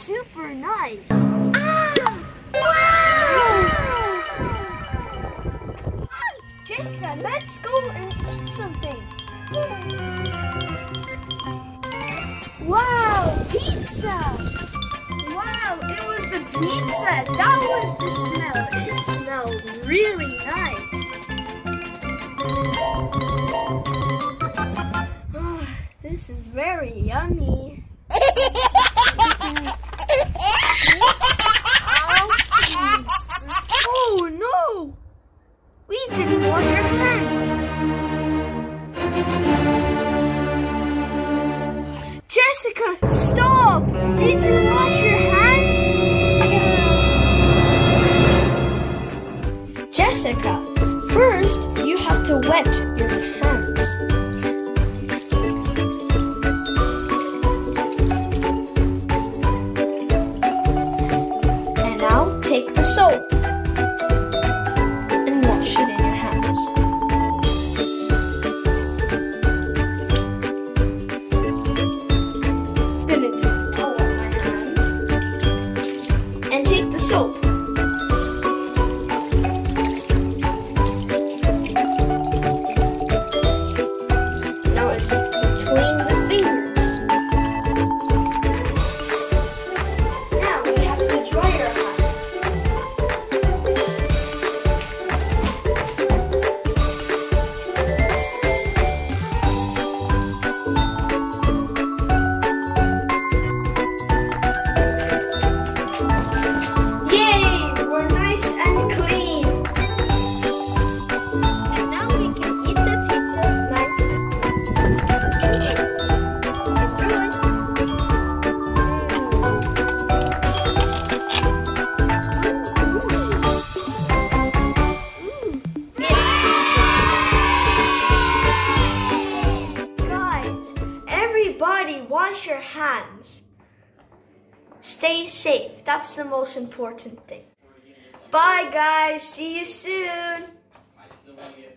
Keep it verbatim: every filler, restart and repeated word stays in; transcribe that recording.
super nice. Ah! Wow! Jessica, let's go and eat something. Wow, pizza! Wow, it was the pizza. That was the smell. It smelled really nice. Oh, this is very yummy. Oh no! We didn't wash our hands. Jessica, stop! Did you wash your hands? Jessica, first you have to wet your hands. And now take the soap and wash it in your hands. I'm gonna do the towel on my hands and take the soap. Everybody, wash your hands. Stay safe. That's the most important thing. Bye, guys. See you soon.